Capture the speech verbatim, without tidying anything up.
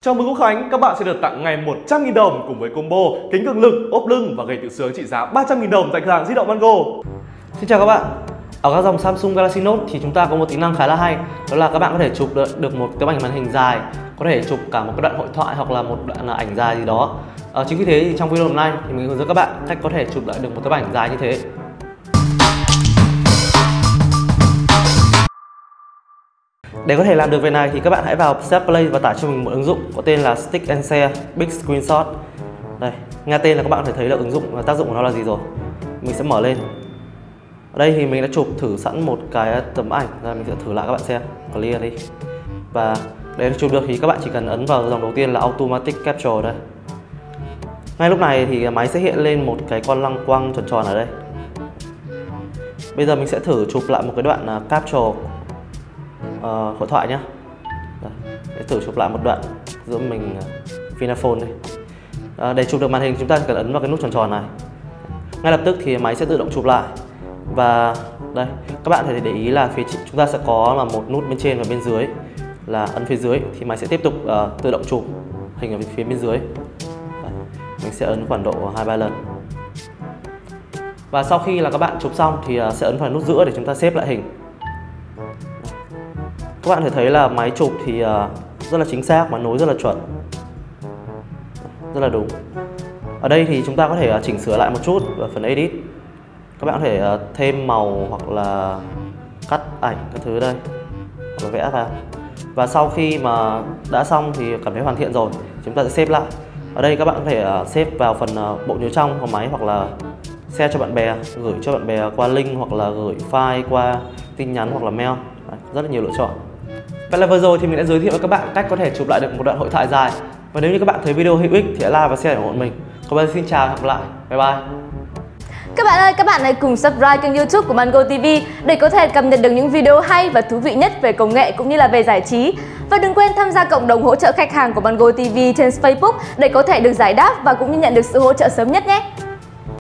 Chào mừng Quốc Khánh, các bạn sẽ được tặng ngay một trăm nghìn đồng cùng với combo kính cường lực, ốp lưng và gậy tự sướng trị giá ba trăm nghìn đồng tại cửa hàng di động Mango. Xin chào các bạn. Ở các dòng Samsung Galaxy Note thì chúng ta có một tính năng khá là hay, đó là các bạn có thể chụp được một tấm ảnh màn hình dài, có thể chụp cả một cái đoạn hội thoại hoặc là một đoạn ảnh dài gì đó. À, chính vì thế thì trong video hôm nay thì mình hướng dẫn các bạn cách có thể chụp lại được một tấm ảnh dài như thế. Để có thể làm được việc này thì các bạn hãy vào Set Play và tải cho mình một ứng dụng có tên là Stick and Share Big Screenshot. Đây, nghe tên là các bạn có thể thấy là ứng dụng và tác dụng của nó là gì rồi. Mình sẽ mở lên. Ở đây thì mình đã chụp thử sẵn một cái tấm ảnh, rồi mình sẽ thử lại các bạn xem. Clear đi. Và để chụp được thì các bạn chỉ cần ấn vào dòng đầu tiên là Automatic Capture đây. Ngay lúc này thì máy sẽ hiện lên một cái con lăng quăng tròn tròn ở đây. Bây giờ mình sẽ thử chụp lại một cái đoạn capture Uh, hội thoại nhé. Để thử chụp lại một đoạn giữa mình uh, Vinaphone đây. Uh, để chụp được màn hình chúng ta cần ấn vào cái nút tròn tròn này. Ngay lập tức thì máy sẽ tự động chụp lại. Và đây, các bạn có thể để ý là phía chúng ta sẽ có là một nút bên trên và bên dưới, là ấn phía dưới thì máy sẽ tiếp tục uh, tự động chụp hình ở phía bên dưới. Đây, mình sẽ ấn khoảng độ hai ba lần. Và sau khi là các bạn chụp xong thì uh, sẽ ấn vào nút giữa để chúng ta xếp lại hình. Các bạn có thể thấy là máy chụp thì rất là chính xác và nối rất là chuẩn, rất là đúng. Ở đây thì chúng ta có thể chỉnh sửa lại một chút ở phần Edit. Các bạn có thể thêm màu hoặc là cắt ảnh các thứ đây, hoặc là vẽ vào. Và sau khi mà đã xong thì cảm thấy hoàn thiện rồi, chúng ta sẽ xếp lại. Ở đây các bạn có thể xếp vào phần bộ nhớ trong của máy, hoặc là share cho bạn bè, gửi cho bạn bè qua link, hoặc là gửi file qua tin nhắn hoặc là mail. Đấy, rất là nhiều lựa chọn. Vậy là vừa rồi thì mình đã giới thiệu với các bạn cách có thể chụp lại được một đoạn hội thoại dài. Và nếu như các bạn thấy video hữu ích thì hãy like và share ủng hộ mình. Còn bây giờ xin chào và hẹn gặp lại. Bye bye. Các bạn ơi, các bạn hãy cùng subscribe kênh YouTube của Mango ti vi để có thể cập nhật được những video hay và thú vị nhất về công nghệ cũng như là về giải trí. Và đừng quên tham gia cộng đồng hỗ trợ khách hàng của Mango ti vi trên Facebook để có thể được giải đáp và cũng như nhận được sự hỗ trợ sớm nhất nhé.